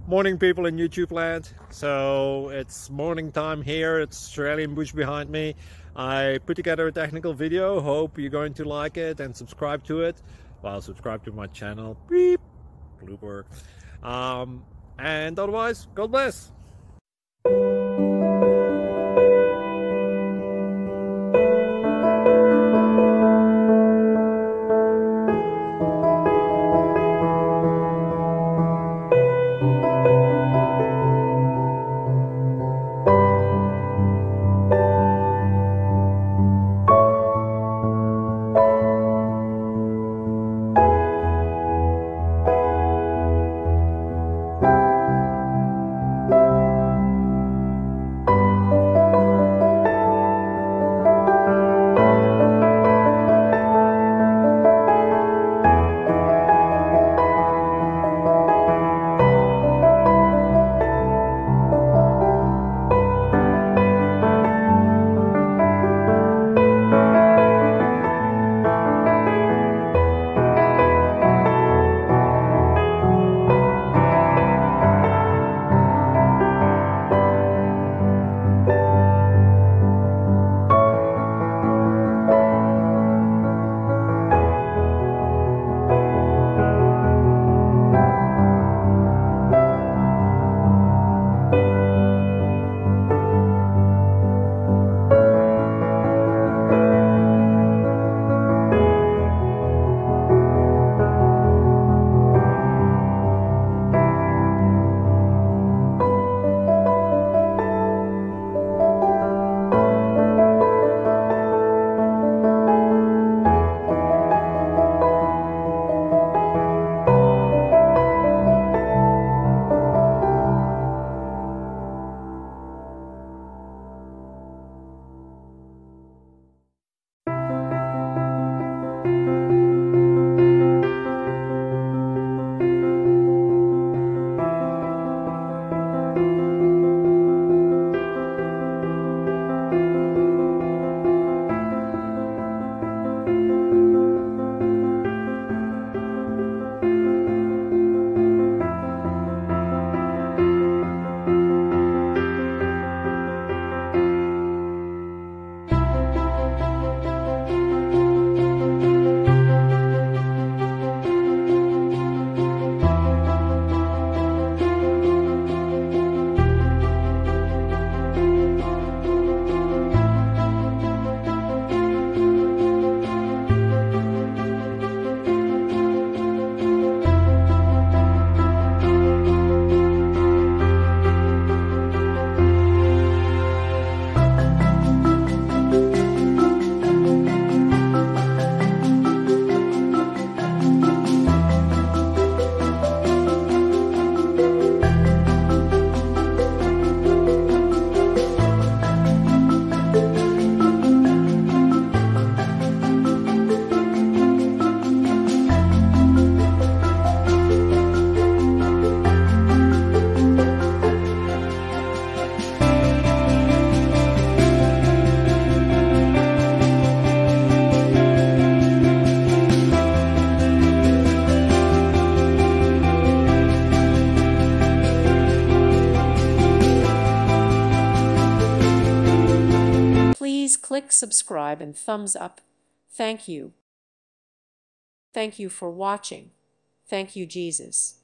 Morning, people in YouTube land. So it's morning time here. It's Australian bush behind me. I put together a technical video. Hope you're going to like it and subscribe to it. Well, subscribe to my channel. Beep. Blooper. And otherwise, God bless. Please click subscribe and thumbs up. Thank you. Thank you for watching. Thank you, Jesus.